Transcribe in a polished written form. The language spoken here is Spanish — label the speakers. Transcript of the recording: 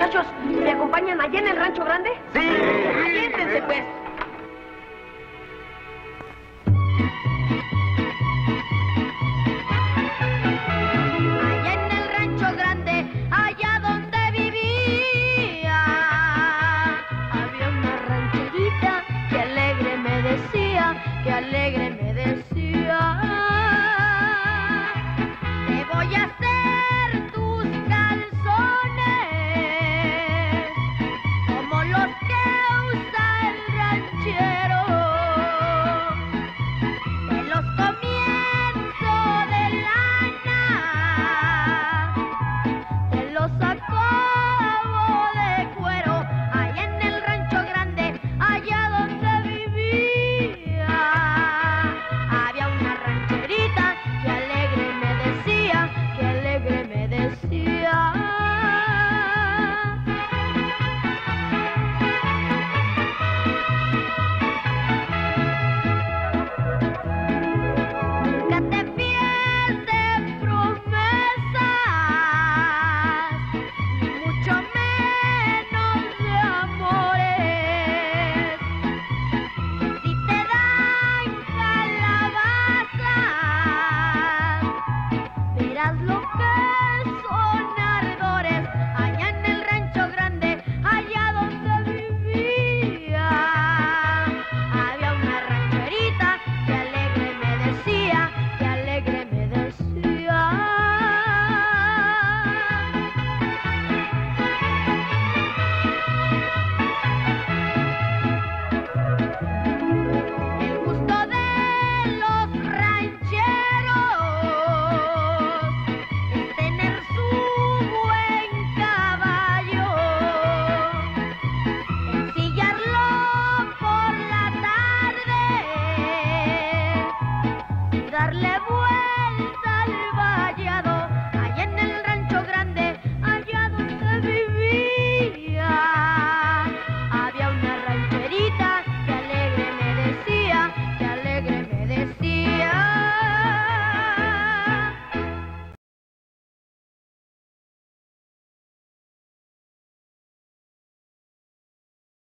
Speaker 1: Muchachos, ¿me acompañan allá en el Rancho Grande?
Speaker 2: Sí.
Speaker 1: Siéntense, pues.
Speaker 3: Allá en el Rancho Grande, allá donde vivía, había una rancherita que alegre me decía, te voy a hacer tus calzones como los que usa el ranchero. Te los comienzo de lana, te los acabo de cuero. Allá en el Rancho Grande, allá donde vivía, había una rancherita que alegre me decía, nunca te fíes de promesas, ni mucho menos de amores. Si te dan calabazas, verás lo que son ardores. Allá en el Rancho Grande, allá donde vivía, había una rancherita que alegre me decía, El gusto de los rancheros es tener su buen caballo, ensillarlo por la tarde y darle